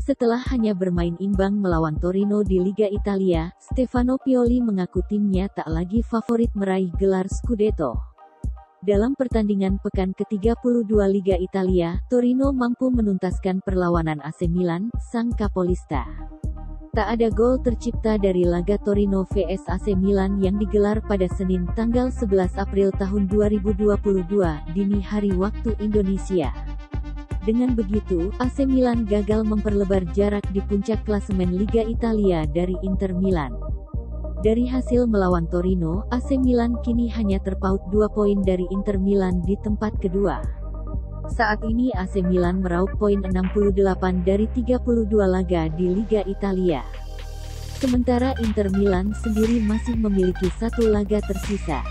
Setelah hanya bermain imbang melawan Torino di Liga Italia, Stefano Pioli mengaku timnya tak lagi favorit meraih gelar Scudetto. Dalam pertandingan pekan ke-32 Liga Italia, Torino mampu menuntaskan perlawanan AC Milan, sang kapolista. Tak ada gol tercipta dari laga Torino vs AC Milan yang digelar pada Senin tanggal 11 April tahun 2022, dini hari waktu Indonesia. Dengan begitu, AC Milan gagal memperlebar jarak di puncak klasemen Liga Italia dari Inter Milan. Dari hasil melawan Torino, AC Milan kini hanya terpaut 2 poin dari Inter Milan di tempat kedua. Saat ini AC Milan meraup poin 68 dari 32 laga di Liga Italia. Sementara Inter Milan sendiri masih memiliki 1 laga tersisa.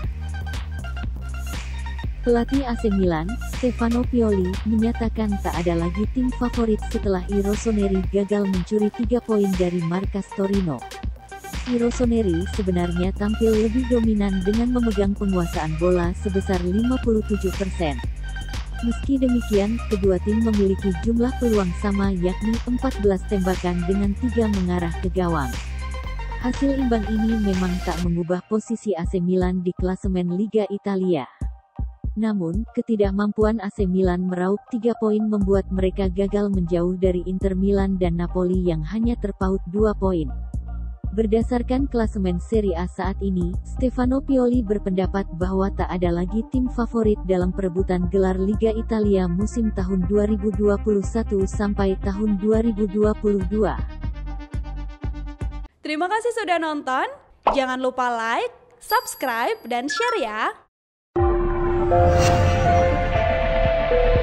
Pelatih AC Milan, Stefano Pioli, menyatakan tak ada lagi tim favorit setelah I Rossoneri gagal mencuri 3 poin dari markas Torino. I Rossoneri sebenarnya tampil lebih dominan dengan memegang penguasaan bola sebesar 57%. Meski demikian, kedua tim memiliki jumlah peluang sama yakni 14 tembakan dengan 3 mengarah ke gawang. Hasil imbang ini memang tak mengubah posisi AC Milan di klasemen Liga Italia. Namun, ketidakmampuan AC Milan meraup 3 poin membuat mereka gagal menjauh dari Inter Milan dan Napoli yang hanya terpaut 2 poin. Berdasarkan klasemen Serie A saat ini, Stefano Pioli berpendapat bahwa tak ada lagi tim favorit dalam perebutan gelar Liga Italia musim tahun 2021 sampai tahun 2022. Terima kasih sudah nonton, jangan lupa like, subscribe, dan share ya!